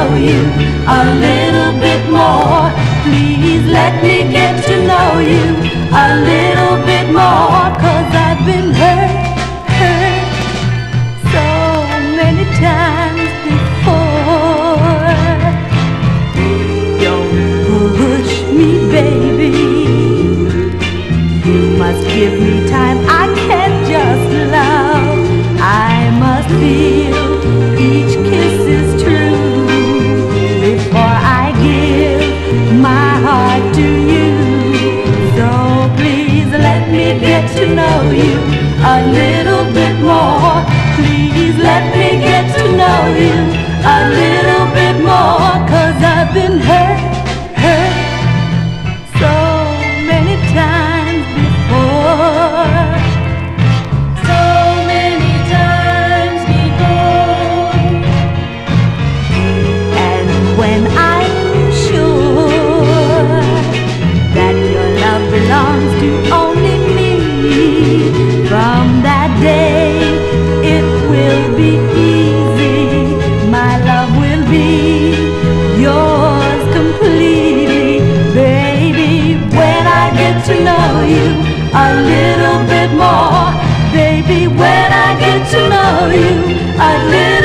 know you a little bit more. Please let me get to know you a little bit more. 'Cause I've been hurt so many times before. Don't push me, baby. You must give me time. I can't just love. I must feel each kiss is true before I give my heart to you. So please let me get to know you a little bit more. Please let me get to know you a little bit more. 'Cause I've been hurt so many times before. So many times before. And when I'm sure that your love belongs to only me, from that day it will be easy. My love will be yours completely, baby. When I get to know you a little bit more, baby. When I get to know you a little